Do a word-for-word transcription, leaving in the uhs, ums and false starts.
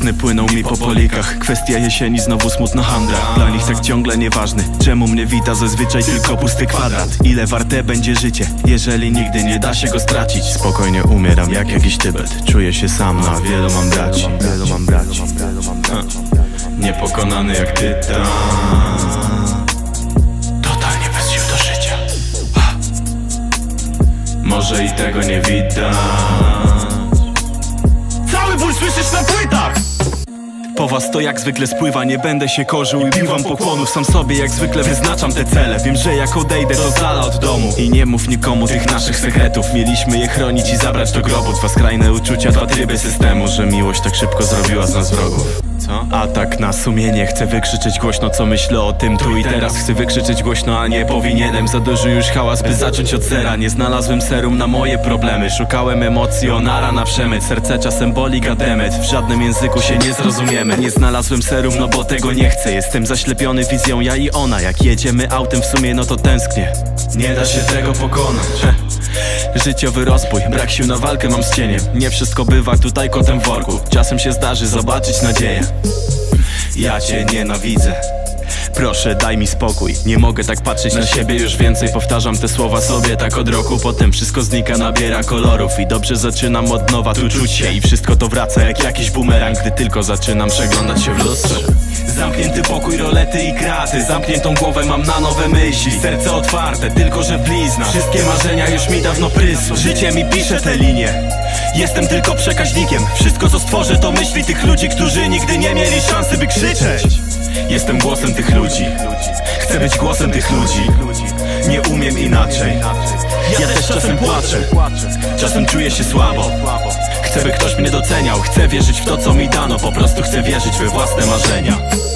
Sny płyną mi po polikach. Kwestia jesieni, znowu smutna handra. Dla nich tak ciągle nieważny, czemu mnie wita zazwyczaj tylko pusty kwadrat. Ile warte będzie życie, jeżeli nigdy nie da się go stracić? Spokojnie umieram jak jakiś Tybet. Czuję się sam, a wielu mam braci. Wielu mam braci. Niepokonany jak tytan. Totalnie bez sił do życia. Może i tego nie widać. Cały ból słyszysz na płytach. Po was to jak zwykle spływa, nie będę się korzył i bił wam pokłonów. Sam sobie jak zwykle wyznaczam te cele. Wiem, że jak odejdę to z dala od domu. I nie mów nikomu tych naszych sekretów. Mieliśmy je chronić i zabrać do grobu. Dwa skrajne uczucia, dwa tryby systemu. Że miłość tak szybko zrobiła z nas wrogów. Co? Atak na sumienie, chcę wykrzyczeć głośno co myślę o tym tu i teraz. Chcę wykrzyczeć głośno, a nie powinienem. Za duży już hałas, by zacząć od zera. Nie znalazłem serum na moje problemy. Szukałem emocji, onara na przemyt. Serce czasem boli, gademet. W żadnym języku się nie zrozumiemy. Nie znalazłem serum, no bo tego nie chcę. Jestem zaślepiony wizją, ja i ona. Jak jedziemy autem w sumie, no to tęsknię. Nie da się tego pokonać. Życiowy rozbój, brak sił na walkę mam z cieniem. Nie wszystko bywa tutaj kotem w worku. Czasem się zdarzy zobaczyć nadzieję. Ja cię nienawidzę. Proszę daj mi spokój, nie mogę tak patrzeć na siebie już więcej. Powtarzam te słowa sobie tak od roku. Potem wszystko znika, nabiera kolorów. I dobrze zaczynam od nowa tu czuć się. I wszystko to wraca jak jakiś bumerang, gdy tylko zaczynam przeglądać się w lustrze. Zamknięty pokój, rolety i kraty. Zamkniętą głowę mam na nowe myśli. Serce otwarte, tylko że blizna. Wszystkie marzenia już mi dawno prysły. Życie mi pisze te linie. Jestem tylko przekaźnikiem. Wszystko co stworzę to myśli tych ludzi, którzy nigdy nie mieli szansy by krzyczeć. Jestem głosem tych ludzi. Chcę być głosem tych ludzi. Nie umiem inaczej. Ja też czasem płaczę. Czasem czuję się słabo. Chcę by ktoś mnie doceniał. Chcę wierzyć w to co mi dano. Po prostu chcę wierzyć we własne marzenia.